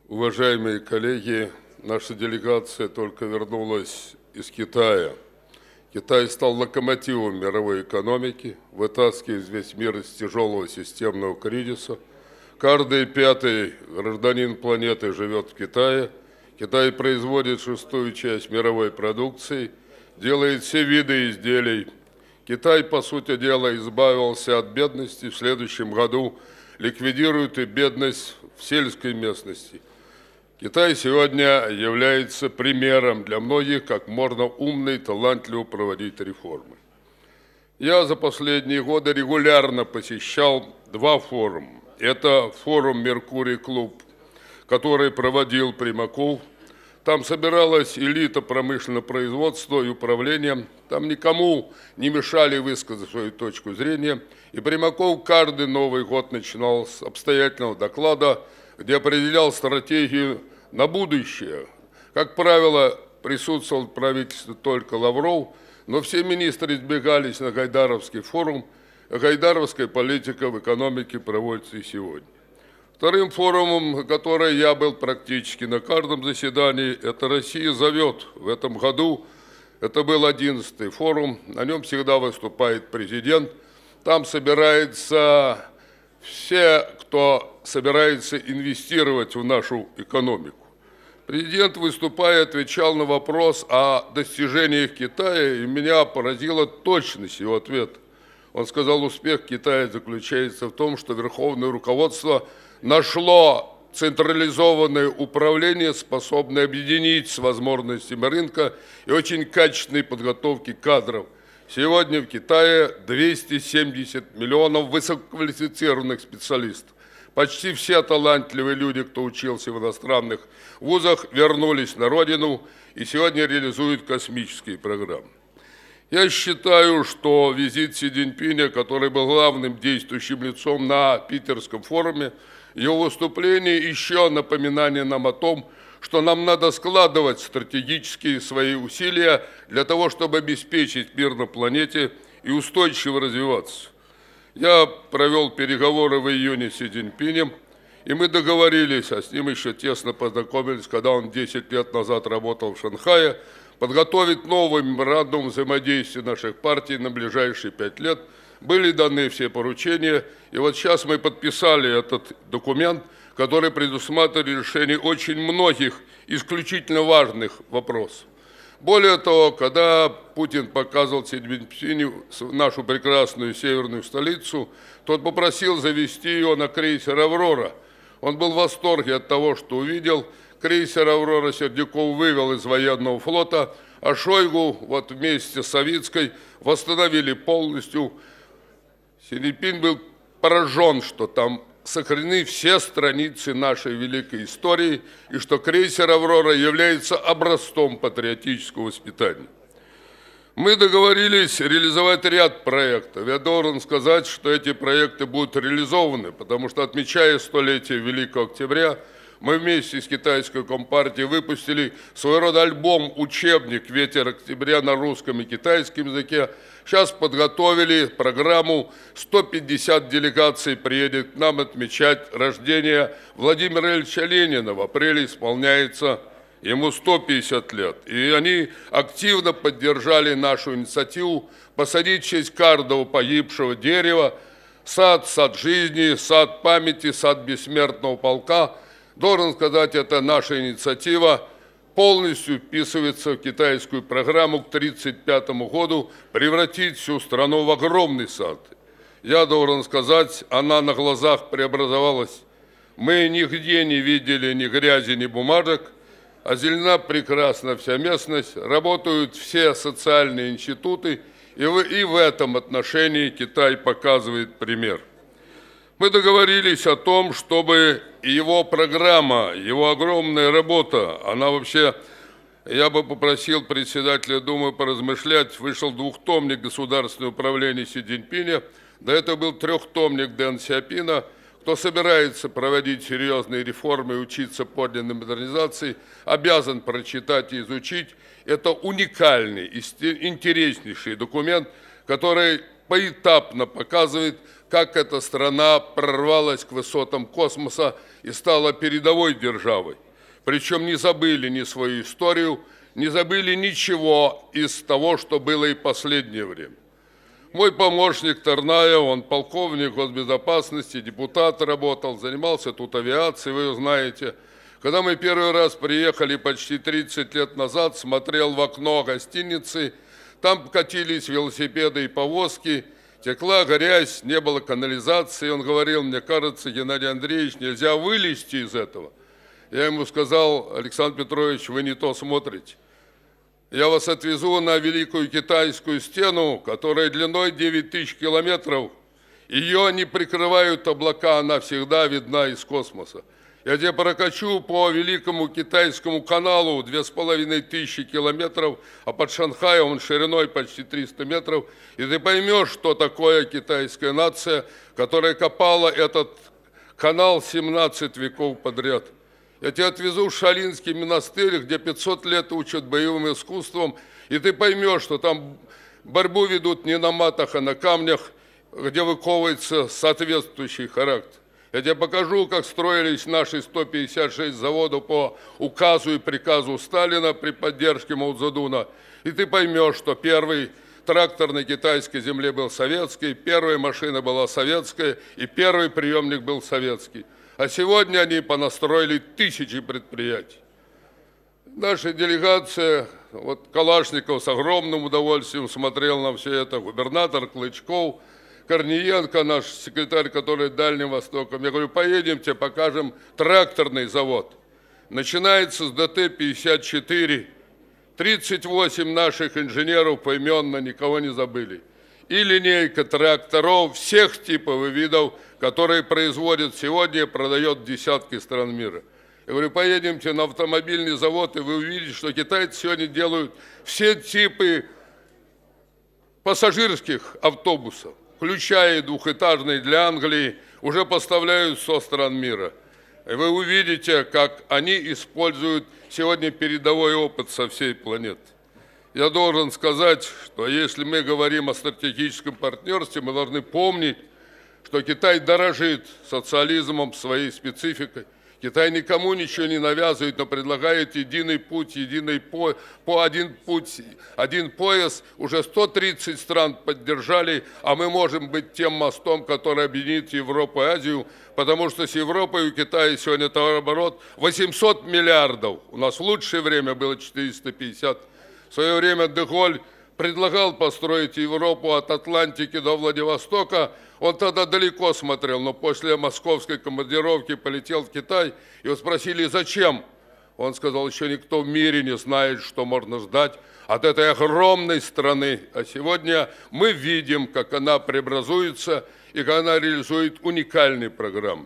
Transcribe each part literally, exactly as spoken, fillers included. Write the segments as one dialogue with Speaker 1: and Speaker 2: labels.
Speaker 1: Уважаемые коллеги, наша делегация только вернулась из Китая. Китай стал локомотивом мировой экономики, вытаскивает весь мир из тяжелого системного кризиса. Каждый пятый гражданин планеты живет в Китае. Китай производит шестую часть мировой продукции, делает все виды изделий. Китай, по сути дела, избавился от бедности. В следующем году ликвидирует и бедность в сельской местности. Китай сегодня является примером для многих, как можно умно и талантливо проводить реформы. Я за последние годы регулярно посещал два форума. Это форум «Меркурий Клуб», который проводил Примаков. Там собиралась элита промышленного производства и управления. Там никому не мешали высказать свою точку зрения. И Примаков каждый Новый год начинал с обстоятельного доклада, где определял стратегию на будущее. Как правило, присутствовал в правительстве только Лавров, но все министры избегались на Гайдаровский форум. Гайдаровская политика в экономике проводится и сегодня. Вторым форумом, на который я был практически на каждом заседании, это «Россия зовет» в этом году. Это был одиннадцатый форум, на нем всегда выступает президент. Там собираются все, кто собирается инвестировать в нашу экономику. Президент, выступая, отвечал на вопрос о достижениях Китая, и меня поразила точность его ответа. Он сказал, успех Китая заключается в том, что верховное руководство нашло централизованное управление, способное объединить с возможностями рынка и очень качественной подготовки кадров. Сегодня в Китае двести семьдесят миллионов высококвалифицированных специалистов. Почти все талантливые люди, кто учился в иностранных вузах, вернулись на родину и сегодня реализуют космические программы. Я считаю, что визит Си Цзиньпиня, который был главным действующим лицом на Питерском форуме, его выступление еще напоминание нам о том, что нам надо складывать стратегические свои усилия для того, чтобы обеспечить мир на планете и устойчиво развиваться. Я провел переговоры в июне с Си Цзиньпинем, и мы договорились, а с ним еще тесно познакомились, когда он десять лет назад работал в Шанхае, подготовить новый меморандум взаимодействия наших партий на ближайшие пять лет. Были даны все поручения, и вот сейчас мы подписали этот документ, который предусматривает решение очень многих исключительно важных вопросов. Более того, когда Путин показывал Си Цзиньпиню нашу прекрасную северную столицу, тот попросил завести ее на крейсер «Аврора». Он был в восторге от того, что увидел. Крейсер «Аврора» Сердюков вывел из военного флота, а Шойгу вот вместе с Савицкой восстановили полностью. Си Цзиньпин был поражен, что там сохранены все страницы нашей великой истории и что крейсер «Аврора» является образцом патриотического воспитания. Мы договорились реализовать ряд проектов. Я должен сказать, что эти проекты будут реализованы, потому что, отмечая столетие Великого Октября, мы вместе с китайской компартией выпустили своего рода альбом-учебник «Ветер октября» на русском и китайском языке. Сейчас подготовили программу, сто пятьдесят делегаций приедет к нам отмечать рождение Владимира Ильича Ленина. В апреле исполняется ему сто пятьдесят лет. И они активно поддержали нашу инициативу посадить в честь каждого погибшего дерева сад, сад жизни, сад памяти, сад бессмертного полка. Должен сказать, это наша инициатива полностью вписывается в китайскую программу к тридцать пятому году превратить всю страну в огромный сад. Я должен сказать, она на глазах преобразовалась. Мы нигде не видели ни грязи, ни бумажек, озелена прекрасно вся местность, работают все социальные институты, и в, и в этом отношении Китай показывает пример. Мы договорились о том, чтобы его программа, его огромная работа, она вообще, я бы попросил председателя Думы поразмышлять, вышел двухтомник «Государственное управление» Си Цзиньпиня, до этого был трехтомник Дэн Сяопина. Кто собирается проводить серьезные реформы и учиться подлинной модернизации, обязан прочитать и изучить. Это уникальный, интереснейший документ, который поэтапно показывает как эта страна прорвалась к высотам космоса и стала передовой державой. Причем не забыли ни свою историю, не забыли ничего из того, что было и последнее время. Мой помощник Тарнаев, он полковник госбезопасности, депутат работал, занимался тут авиацией, вы знаете. Когда мы первый раз приехали почти тридцать лет назад, смотрел в окно гостиницы, там катились велосипеды и повозки, текла грязь, не было канализации. Он говорил: мне кажется, Геннадий Андреевич, нельзя вылезти из этого. Я ему сказал: Александр Петрович, вы не то смотрите. Я вас отвезу на Великую Китайскую стену, которая длиной девять тысяч километров. Ее не прикрывают облака, она всегда видна из космоса. Я тебя прокачу по Великому Китайскому каналу две с половиной тысячи километров, а под Шанхаем он шириной почти триста метров, и ты поймешь, что такое китайская нация, которая копала этот канал семнадцать веков подряд. Я тебя отвезу в Шалинский монастырь, где пятьсот лет учат боевым искусствам, и ты поймешь, что там борьбу ведут не на матах, а на камнях, где выковывается соответствующий характер. Я тебе покажу, как строились наши сто пятьдесят шесть заводов по указу и приказу Сталина при поддержке Мао Цзэдуна, и ты поймешь, что первый трактор на китайской земле был советский, первая машина была советская, и первый приемник был советский. А сегодня они понастроили тысячи предприятий. Наша делегация, вот Калашников с огромным удовольствием смотрел на все это, губернатор Клычков, Корниенко, наш секретарь, который Дальним Востоком. Я говорю: поедемте, покажем тракторный завод. Начинается с ДТ пятьдесят четыре. тридцать восемь наших инженеров поименно, никого не забыли. И линейка тракторов всех типов и видов, которые производят сегодня и продает десятки стран мира. Я говорю: поедемте на автомобильный завод, и вы увидите, что китайцы сегодня делают все типы пассажирских автобусов, включая двухэтажные для Англии, уже поставляют со стран мира. И вы увидите, как они используют сегодня передовой опыт со всей планеты. Я должен сказать, что если мы говорим о стратегическом партнерстве, мы должны помнить, что Китай дорожит социализмом, своей спецификой. Китай никому ничего не навязывает, но предлагает единый путь, единый по, по один путь, один пояс. Уже сто тридцать стран поддержали, а мы можем быть тем мостом, который объединит Европу и Азию, потому что с Европой у Китая сегодня товарооборот восемьсот миллиардов. У нас в лучшее время было четыреста пятьдесят. В свое время де Голль предлагал построить Европу от Атлантики до Владивостока. Он тогда далеко смотрел, но после московской командировки полетел в Китай. Его спросили: зачем? Он сказал: еще никто в мире не знает, что можно ждать от этой огромной страны. А сегодня мы видим, как она преобразуется и как она реализует уникальные программы.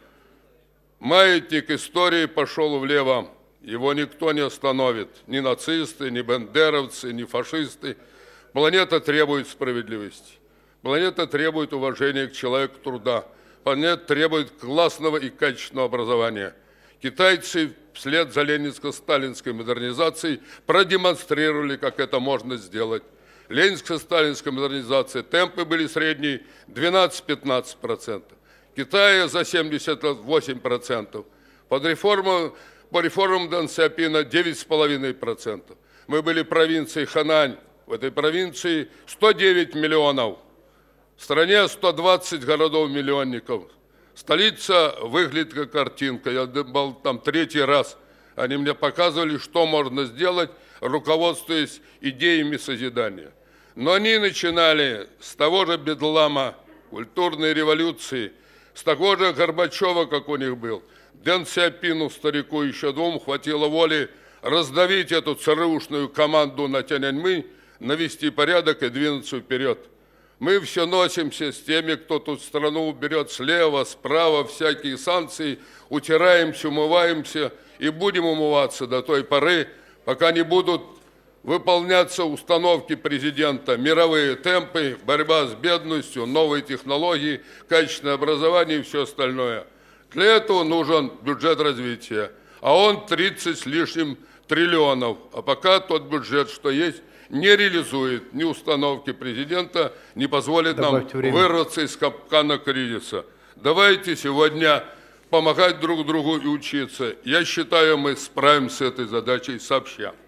Speaker 1: Маятник истории пошел влево. Его никто не остановит. Ни нацисты, ни бандеровцы, ни фашисты. Планета требует справедливости. Планета требует уважения к человеку труда. Планета требует классного и качественного образования. Китайцы вслед за ленинско-сталинской модернизацией продемонстрировали, как это можно сделать. Ленинско-сталинская модернизация, темпы были средние двенадцать-пятнадцать процентов. Китая за семьдесят восемь процентов. Под реформу По реформам Дэн Сяопина девять с половиной процентов. Мы были провинцией Ханань. В этой провинции сто девять миллионов. В стране сто двадцать городов-миллионников. Столица выглядит как картинка. Я был там третий раз. Они мне показывали, что можно сделать, руководствуясь идеями созидания. Но они начинали с того же бедлама, культурной революции, с того же Горбачева, как у них был. Дэн Сяопину, старику, еще двум хватило воли раздавить эту ЦРУшную команду на Тяньаньмэнь, навести порядок и двинуться вперед. Мы все носимся с теми, кто тут страну берет слева, справа, всякие санкции, утираемся, умываемся и будем умываться до той поры, пока не будут выполняться установки президента, мировые темпы, борьба с бедностью, новые технологии, качественное образование и все остальное. Для этого нужен бюджет развития, а он тридцать с лишним триллионов. А пока тот бюджет, что есть, не реализует ни установки президента, не позволит
Speaker 2: Добавьте
Speaker 1: нам
Speaker 2: время.
Speaker 1: вырваться из капкана кризиса. Давайте сегодня помогать друг другу и учиться. Я считаю, мы справимся с этой задачей сообща.